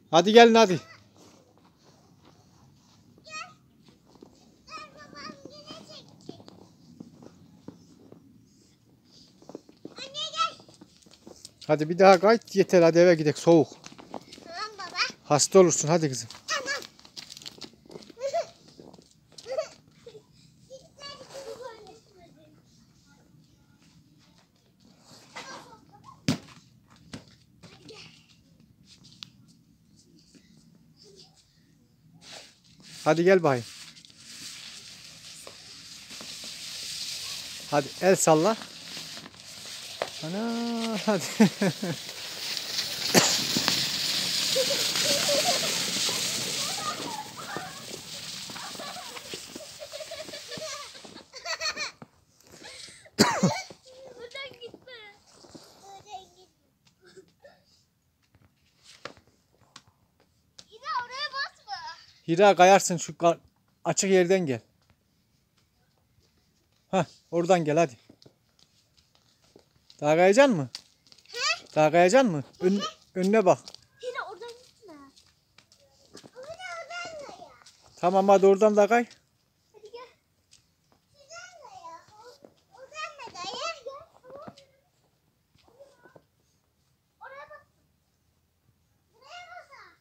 Hadi gelin hadi. Babam yine çekti. Anne gel. Hadi bir daha kayıt yeter, hadi eve gidelim, soğuk. Tamam baba. Hasta olursun, hadi kızım. Tamam. Hadi gel bakayım. Hadi el salla. Ana hadi. Buradan gitme. Buradan gitme. Yine oraya basma. Hira kayarsın, şu açık yerden gel. Hah, oradan gel hadi. Daha kayacaksın mı? Daha kayacaksın mı? Önüne bak. Yine oradan gitme. Oradan da ya. Tamam hadi oradan da kay. Hadi gel. Oradan da ya. Oradan da ya. Oraya bak. Buraya bak.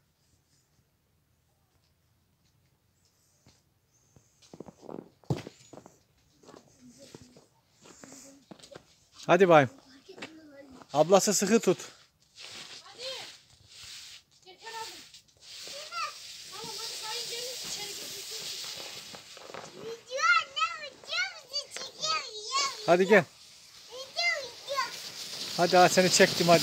Hadi bayım. Ablası sıkı tut. Hadi. Yeter abi. Tamam hadi sayın gelin içeri girin. Video anne video bizi çekiyor ya. Hadi gel. Video. Hadi seni çektim hadi.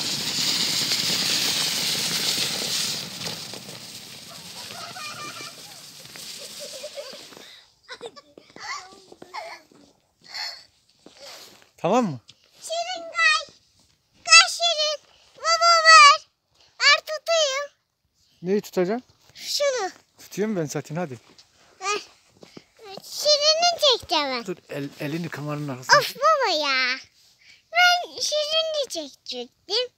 Tamam mı? Şirin kay. Kay Şirin. Baba ver. Ver tutayım. Neyi tutacaksın? Şunu. Tutuyorum ben zaten, hadi. Ver. Şirin'i çekeceğim ben. Dur elini kameranın arkasına. Of baba ya. Ben Şirin'i çekecektim.